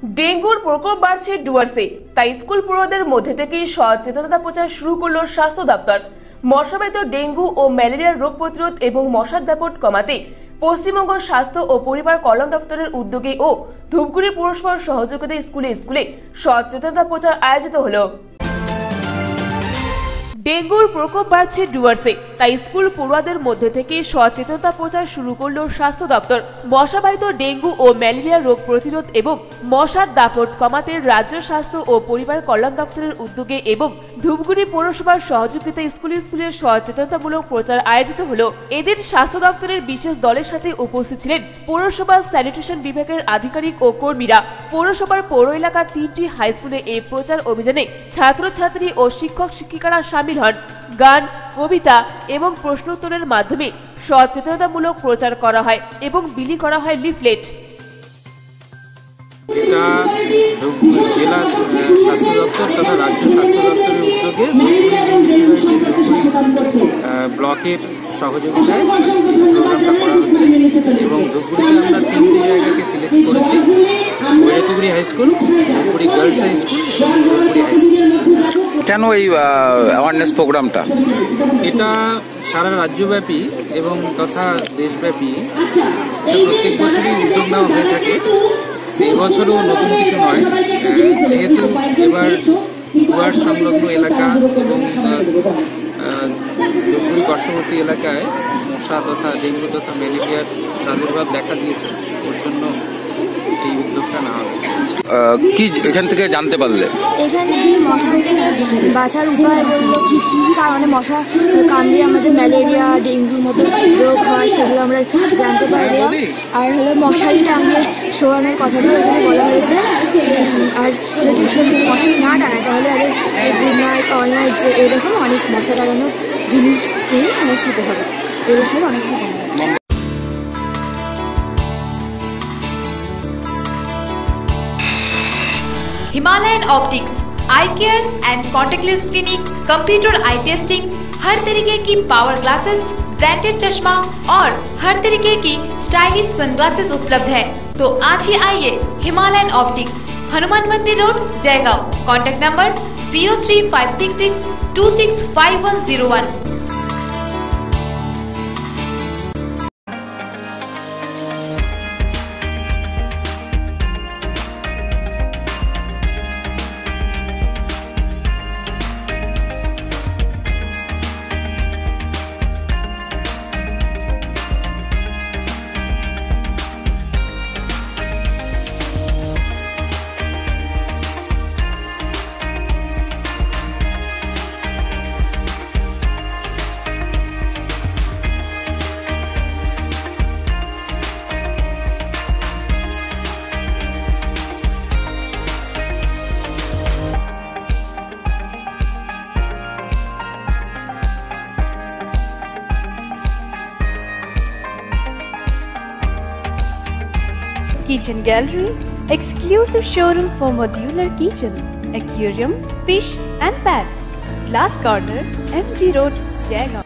ডেঙ্গুর প্রকোপ বাড়ছে ডুয়ার্সে, তাই স্কুল পড়ুয়াদের মধ্যে থেকেই সচেতনতা প্রচার শুরু করল স্বাস্থ্য দপ্তর। মশাবাহিত ডেঙ্গু ও ম্যালেরিয়ার রোগ প্রতিরোধ এবং মশার দাপট কমাতে পশ্চিমবঙ্গ স্বাস্থ্য ও পরিবার কল্যাণ দপ্তরের উদ্যোগে ও ধূপগুড়ি পৌরসভার সহযোগিতায় স্কুলে স্কুলে সচেতনতা প্রচার আয়োজিত হলো। ডেঙ্গুর প্রকোপ বাড়ছে ডুয়ার্সে, তাই স্কুল পড়ুয়াদের মধ্যে থেকে সচেতনতা প্রচার শুরু করল স্বাস্থ্য দপ্তর। মশাবাহিত ডেঙ্গু ও ম্যালেরিয়া রোগ প্রতিরোধ এবং মশার দাপট কমাতে রাজ্য স্বাস্থ্য ও পরিবার কল্যাণ দপ্তরের উদ্যোগে এবং ধূপগুড়ি পৌরসভার সহযোগিতায় স্কুলে স্কুলে সচেতনতামূলক প্রচার আয়োজিত হলো। এদিন স্বাস্থ্য দপ্তরের বিশেষ দলের সাথে উপস্থিত ছিলেন পৌরসভার স্যানিটেশন বিভাগের আধিকারিক ও কর্মীরা। পৌরসভার পৌর এলাকার 3টি হাই স্কুলে এই প্রচার অভিযানে ছাত্রছাত্রী ও শিক্ষক শিক্ষিকারা সামিল হন। গান, কবিতা এবং প্রশ্নোত্তরের মাধ্যমে সচেতনতামূলক প্রচার করা হয় এবং বিলি করা হয় লিফলেট। এটা জেলা স্বাস্থ্য দপ্তর তথা রাজ্য স্বাস্থ্য দপ্তরের উদ্যোগে ব্লকের সহযোগিতায় প্রোগ্রামটা করা হচ্ছে এবং ধূপগুড়িতে আমরা 3টি জায়গাকে সিলেক্ট করেছি: Bairatiguri high school, Dhupguri girls high school এবং ধূপগুড়ি হাই স্কুল। কেন এই অ্যাওয়ারনেস প্রোগ্রামটা? এটা সারা রাজ্যব্যাপী এবং তথা দেশব্যাপী প্রত্যেক বছরই উদ্যোগ নেওয়া হয়ে থাকে। এবছরও নতুন কিছু নয়, যেহেতু এবার ডুয়ার্স সংলগ্ন এলাকা এবং ধূপগুড়ি পার্শ্ববর্তী এলাকায় মশা তথা ডেঙ্গু তথা ম্যালেরিয়ার প্রাদুর্ভাব দেখা দিয়েছে, ওর জন্য এই উদ্যোগটা নেওয়া হয়েছে। কি এখান থেকে জানতে পারলে? এখানে মশা থেকে বাঁচার উপায় বললো কি কি কারণে মশা কামড়ে আমাদের ম্যালেরিয়া ডেঙ্গুর মতো রোগ হয় সেগুলো আমরা জানতে পারলাম। আর হলো মশারি টাঙিয়ে শোয়ানোর কথাটাও এখানে বলা হয়েছে। আর যদি মশারি না টাঙায় তাহলে আগে গুড নাইট, অল নাইট এরকম অনেক মশা টাঙানোর জিনিস নিয়ে আমরা শুতে হবে। এগুলো সব অনেক কিছু জানা যায়। Himalayan optics eye care and contact lens clinic, computer eye testing, हर तरीके की पावर ग्लासेस, ब्रांडेड चश्मा और हर तरीके की स्टाइलिश सनग्लासेस उपलब्ध है। तो आज ही आइए Himalayan optics, Hanuman Mandir road, Jaigaon. Contact number 03566265101। Kitchen Gallery, exclusive showroom for modular kitchen, aquarium, fish and pets. Glass Corner, MG Road, Jaigaon.